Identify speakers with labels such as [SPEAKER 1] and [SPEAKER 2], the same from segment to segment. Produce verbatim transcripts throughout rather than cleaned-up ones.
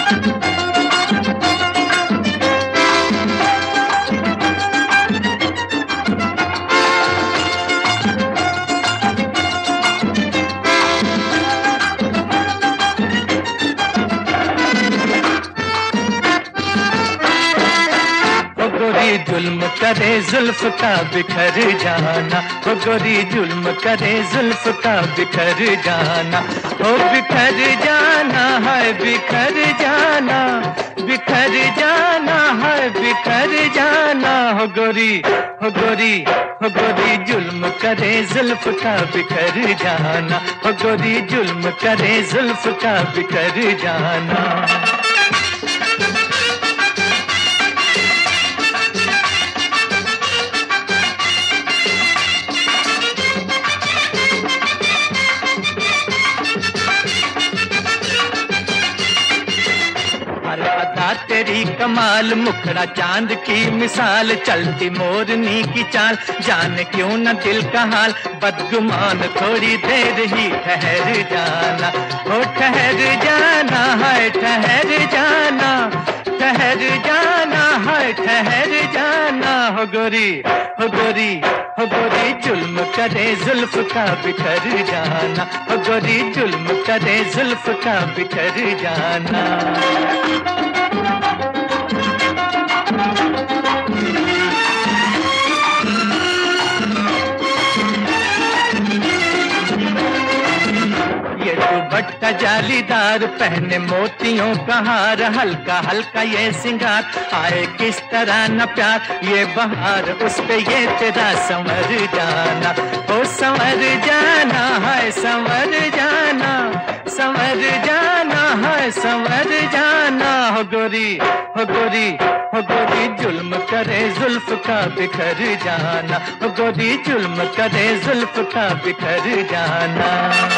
[SPEAKER 1] गोरी जुल्म करे जुल्फ का बिखर जाना, ओ गोरी जुल्म करे जुल्फ का बिखर जाना, ओ बिखर जाना है बिखर जाना, बिखर जाना है बिखर जाना। हो गोरी हो गोरी हो गोरी जुल्म करे जुल्फ का बिखर जाना, हो गोरी जुल्म करे जुल्फ का बिखर जाना। अदा तेरी कमाल, मुखड़ा चांद की मिसाल, चलती मोरनी की चाल, जाने क्यों न दिल का हाल, बदगुमान थोड़ी देर ही ठहर जाना, ओ ठहर जाना है ठहर जाना, ठहर जाना है ठहर जाना। हो गोरी हो गोरी हो गोरी जुल्म करे जुल्फ का बिखर जाना, हो गोरी जुल्म करे जुल्फ का बिखर जाना। दुपट्टा जालीदार, पहने मोतियों का हार, हल्का हल्का ये सिंगार, आए किस तरह न प्यार ये बहार, उस पे ये तेरा संवर जाना, ओ संवर जाना है संवर जाना, संवर जाना है संवर जाना। हो गोरी हो गोरी हो गोरी जुल्म करे जुल्फ का बिखर जाना, हो गोरी जुल्म करे जुल्फ का बिखर जाना।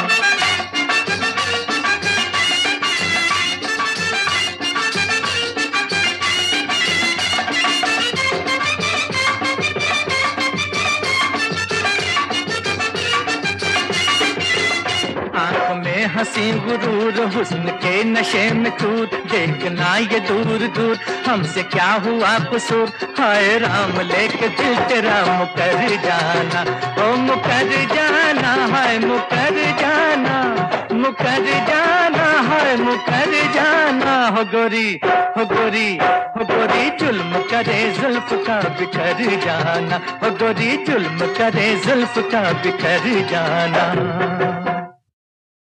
[SPEAKER 1] आँख में हंसी गुरूर, हुस्न के नशे में चूर, देखना ये दूर दूर हमसे क्या हुआ कसूर, हाय राम लेके दिल तेरा मुकर जाना, ओ मुकर जाना है मुकर जाना, मुकर जाना है मुकर जाना। हो गोरी हो गोरी हो गोरी जुल्म करे जुल्फ का बिखर जाना, हो गोरी जुल्म करे जुल्फ का बिखर जाना।